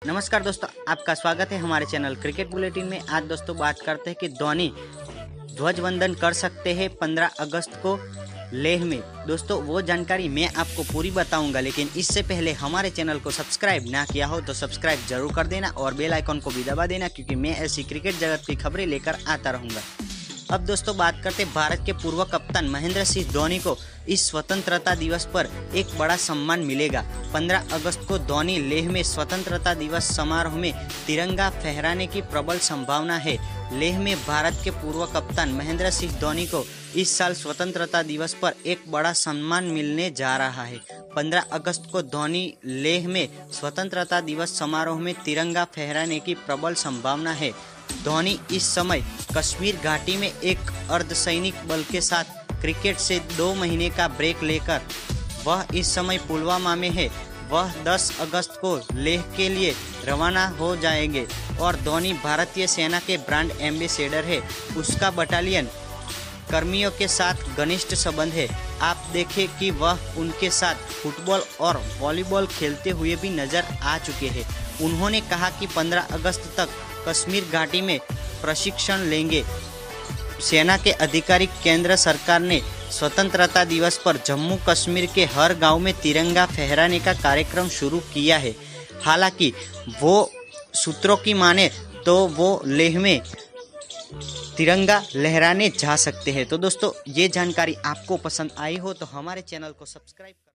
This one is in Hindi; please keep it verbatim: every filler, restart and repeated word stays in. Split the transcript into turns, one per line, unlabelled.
नमस्कार दोस्तों, आपका स्वागत है हमारे चैनल क्रिकेट बुलेटिन में। आज दोस्तों बात करते हैं कि धोनी ध्वजवंदन कर सकते हैं पंद्रह अगस्त को लेह में। दोस्तों वो जानकारी मैं आपको पूरी बताऊंगा, लेकिन इससे पहले हमारे चैनल को सब्सक्राइब ना किया हो तो सब्सक्राइब जरूर कर देना और बेल आइकन को भी दबा देना, क्योंकि मैं ऐसी क्रिकेट जगत की खबरें लेकर आता रहूँगा। अब दोस्तों बात करते हैं भारत के पूर्व कप्तान महेंद्र सिंह धोनी को इस स्वतंत्रता दिवस पर एक बड़ा सम्मान मिलेगा। पंद्रह अगस्त को धोनी लेह में स्वतंत्रता दिवस समारोह में तिरंगा फहराने की प्रबल संभावना है। लेह में भारत के पूर्व कप्तान महेंद्र सिंह धोनी को इस साल स्वतंत्रता दिवस पर एक बड़ा सम्मान मिलने जा रहा है। पंद्रह अगस्त को धोनी लेह में स्वतंत्रता दिवस समारोह में तिरंगा फहराने की प्रबल संभावना है। धोनी इस समय कश्मीर घाटी में एक अर्धसैनिक बल के साथ क्रिकेट से दो महीने का ब्रेक लेकर वह इस समय पुलवामा में है। वह दस अगस्त को लेह के लिए रवाना हो जाएंगे और धोनी भारतीय सेना के ब्रांड एम्बेसडर है। उसका बटालियन कर्मियों के साथ घनिष्ठ संबंध है। आप देखें कि वह उनके साथ फुटबॉल और वॉलीबॉल खेलते हुए भी नजर आ चुके हैं। उन्होंने कहा कि पंद्रह अगस्त तक कश्मीर घाटी में प्रशिक्षण लेंगे। सेना के अधिकारी केंद्र सरकार ने स्वतंत्रता दिवस पर जम्मू कश्मीर के हर गांव में तिरंगा फहराने का कार्यक्रम शुरू किया है। हालांकि वो सूत्रों की माने तो वो लेह में तिरंगा लहराने जा सकते हैं। तो दोस्तों ये जानकारी आपको पसंद आई हो तो हमारे चैनल को सब्सक्राइब